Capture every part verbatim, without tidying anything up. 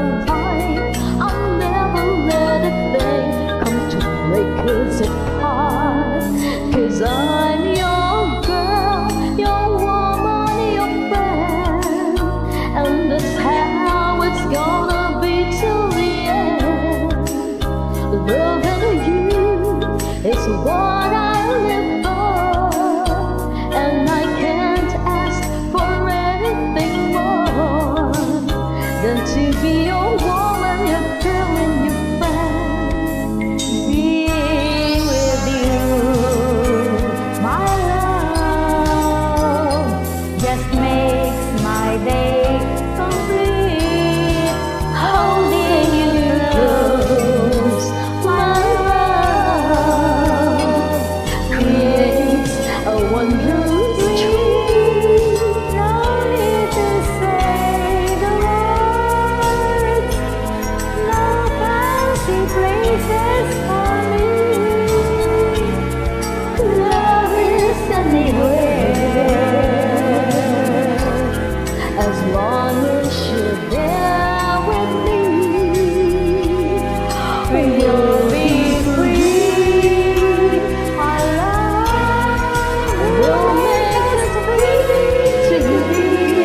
life. I'll never let a thing come to break us apart. 'Cause I'm your girl, your woman, your friend, and that's how it's gonna be till the end. Loving you is what I live for, and I can't ask for anything more than to be your woman, your girl, and your friend. Being with you, my love, just makes my day complete. Holding you close, my love, creates a wondrous dream. No need to say the words, no fancy places for me. Love is anywhere, as long as you're there with me. You'll be free. Our love will make us free to be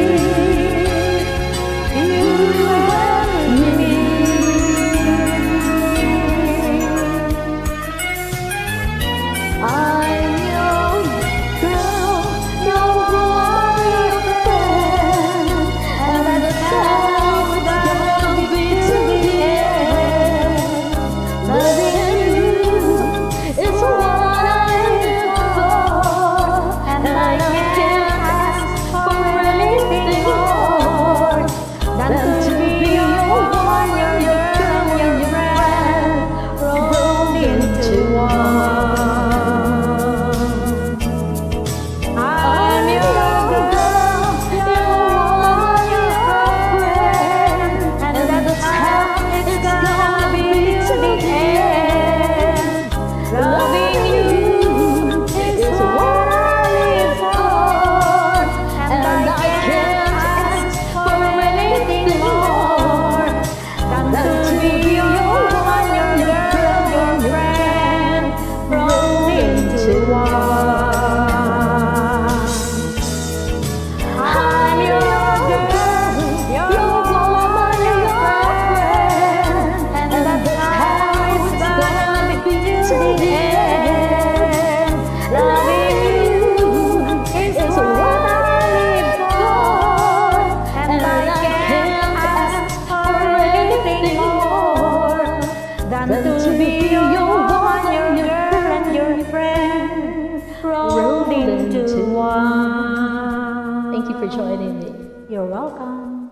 you and me. I'm your girl, your woman, your friend, and that's how it's gonna be to the end. Loving you is what I live for, and I can't ask for anything more than to be your woman, your girl, your friend, rolled into one. I'm your girl, your woman, your friend, and that's how it's gonna be to the end. Loving you is what I live for, and I can't ask for anything more than to be your woman, your girl, your friend, rolled into one. I'm your girl, your woman, your friend, and that's how it's gonna be to the end. Loving you is what I live for, and I can't ask for anything more than to be your woman, your girl, and your friend, rolled into one. Thank you for joining me. You're welcome.